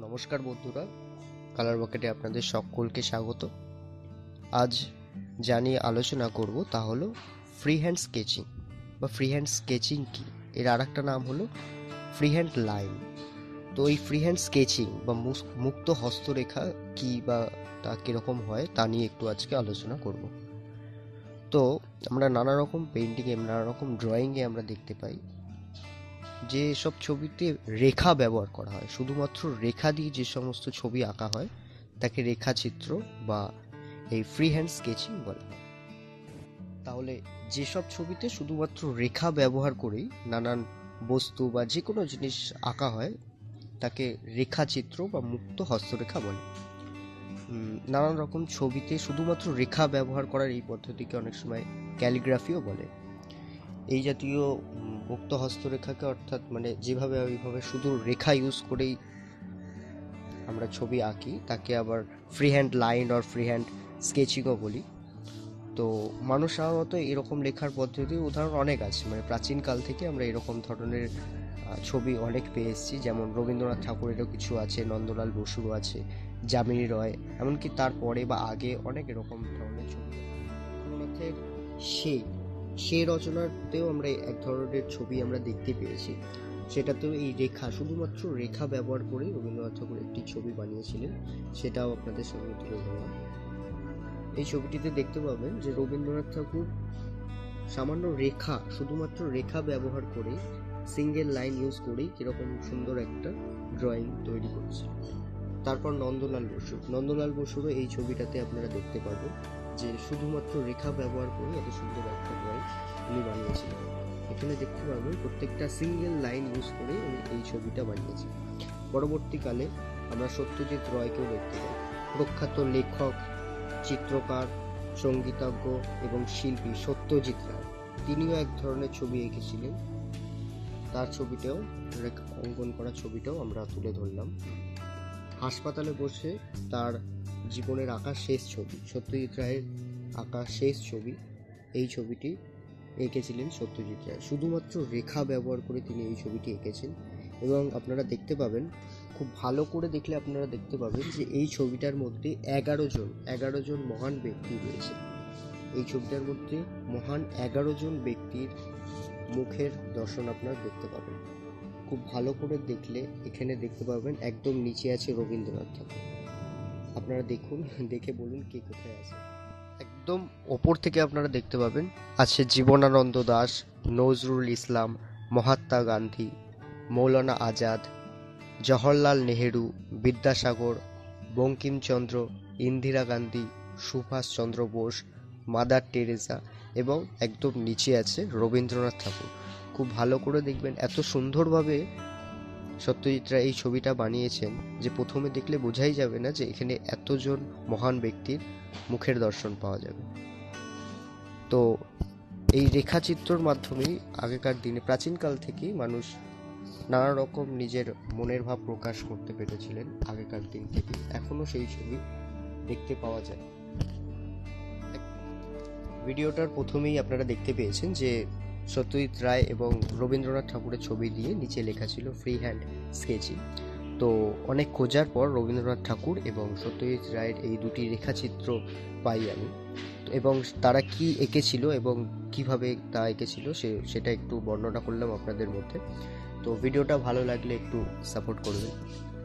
নমস্কার বন্ধুরা, কালার বাকেটে আপনাদের সকলকে স্বাগত। আজ যা নিয়ে আলোচনা করব তা হলো ফ্রি হ্যান্ড স্কেচিং বা ফ্রি হ্যান্ড স্কেচিং কি, এর আর একটা নাম হলো ফ্রি হ্যান্ড লাইন। তো এই ফ্রি হ্যান্ড স্কেচিং বা মুক্ত হস্তরেখা কি বা তা কীরকম হয় তা নিয়ে একটু আজকে আলোচনা করব। তো আমরা নানা রকম পেন্টিংয়ে, নানা রকম ড্রয়িংয়ে আমরা দেখতে পাই যে সব ছবিতে রেখা ব্যবহার করা হয়, শুধুমাত্র রেখা দিয়ে যে সমস্ত ছবি আঁকা হয় তাকে রেখাচিত্র বা এই ফ্রি হ্যান্ড স্কেচিং বলা হয়। তাহলে যেসব ছবিতে শুধুমাত্র রেখা ব্যবহার করেই নানান বস্তু বা যে কোনো জিনিস আঁকা হয় তাকে রেখাচিত্র বা মুক্ত হস্তরেখা বলে। নানান রকম ছবিতে শুধুমাত্র রেখা ব্যবহার করার এই পদ্ধতিকে অনেক সময় ক্যালিগ্রাফিও বলে। এই জাতীয় মুক্ত হস্তরেখাকে, অর্থাৎ মানে যেভাবে ওইভাবে শুধু রেখা ইউজ করেই আমরা ছবি আঁকি, তাকে আবার ফ্রি হ্যান্ড লাইন আর ফ্রি হ্যান্ড স্কেচিংও বলি। তো মানুষ সাধারণত এরকম লেখার পদ্ধতির উদাহরণ অনেক আছে, মানে প্রাচীনকাল থেকে আমরা এরকম ধরনের ছবি অনেক পেয়ে এসেছি। যেমন রবীন্দ্রনাথ ঠাকুরেরও কিছু আছে, নন্দলাল বসুরও আছে, যামিনী রয়, এমনকি তারপরে বা আগে অনেক এরকম ধরনের ছবি। রবীন্দ্রনাথের সে রচনাতেও আমরা এক ধরনের ছবি আমরা দেখতে পেয়েছি, সেটাতেও এই রেখা, শুধুমাত্র রেখা ব্যবহার করে রবীন্দ্রনাথ ঠাকুর একটি ছবি বানিয়েছিলেন, সেটাও আপনাদের সামনে তুলে ধরলাম। এই ছবিটিতে দেখতে পাবেন যে রবীন্দ্রনাথ ঠাকুর সামান্য রেখা, শুধুমাত্র রেখা ব্যবহার করে, সিঙ্গেল লাইন ইউজ করেই কিরকম সুন্দর একটা ড্রয়িং তৈরি করেছে। তারপর নন্দলাল বসুরও এই ছবিটাতে আপনারা দেখতে পারবেন যে শুধুমাত্র রেখা ব্যবহার করে এত সুন্দর একটা ড্রয়িং উনি বানিয়েছিলেন। এখানে দেখতে পারবেন প্রত্যেকটা সিঙ্গেল লাইন ইউজ করে উনি এই ছবিটা বানিয়েছেন। পরবর্তীকালে আমরা সত্যজিৎ রায়কেও দেখতে পাই, প্রখ্যাত লেখক, চিত্রকার, সঙ্গীতজ্ঞ এবং শিল্পী সত্যজিৎ রায়, তিনিও এক ধরনের ছবি এঁকেছিলেন। তার ছবিটাও, অঙ্কন করা ছবিটাও আমরা তুলে ধরলাম। হাসপাতালে বসে তার জীবনের আঁকা শেষ ছবি, সত্যজিৎ রায়ের আঁকা শেষ ছবি, এই ছবিটি এঁকেছিলেন সত্যজিৎ রায়। শুধুমাত্র রেখা ব্যবহার করে তিনি এই ছবিটি এঁকেছেন। এবং আপনারা দেখতে পাবেন, খুব ভালো করে দেখলে আপনারা দেখতে পাবেন যে এই ছবিটার মধ্যে 11 জন মহান ব্যক্তি রয়েছে। এই ছবিটার মধ্যে মহান 11 জন ব্যক্তির মুখের দর্শন আপনারা দেখতে পাবেন। খুব ভালো করে দেখলে এখানে দেখতে পাবেন একদম নিচে আছে রবীন্দ্রনাথ ঠাকুর। আপনারা দেখুন, দেখে বলুন কে কোথায় আছে। একদম ওপর থেকে আপনারা দেখতে পাবেন আছে জীবনানন্দ দাশ, নজরুল ইসলাম, মহাত্মা গান্ধী, মৌলানা আজাদ, জওহরলাল নেহেরু, বিদ্যাসাগর, বঙ্কিমচন্দ্র, ইন্দিরা গান্ধী, সুভাষ চন্দ্র বোস, মাদার টেরেসা, এবং একদম নিচে আছে রবীন্দ্রনাথ ঠাকুর। খুব ভালো করে দেখবেন, এত সুন্দরভাবে সত্যজিৎ রায় এই ছবিটা বানিয়েছেন যে প্রথমে দেখলে বোঝাই যাবে না যে এখানে এতজন মহান ব্যক্তির মুখের দর্শন পাওয়া যাবে। তো এই রেখাচিত্রর মাধ্যমেই আগেকার দিনে, প্রাচীনকাল থেকেই মানুষ নানা রকম নিজের মনের ভাব প্রকাশ করতে পেরেছিলেন আগেকার দিন থেকে। এখনো সেই ছবি দেখতে পাওয়া যায়। ভিডিওটার প্রথমেই আপনারা দেখতে পেয়েছেন যে সত্যজিৎ রায় এবং রবীন্দ্রনাথ ঠাকুরের ছবি দিয়ে নিচে লেখা ছিল ফ্রি হ্যান্ড স্কেচিং। তো অনেক খোঁজার পর রবীন্দ্রনাথ ঠাকুর এবং সত্যজিৎ রায়ের এই দুটি রেখাচিত্র পাই আমি, এবং তারা কি এঁকেছিল এবং কিভাবে তা এঁকেছিল সেটা একটু বর্ণনা করলাম আপনাদের মধ্যে। তো ভিডিওটা ভালো লাগলে একটু সাপোর্ট করবেন।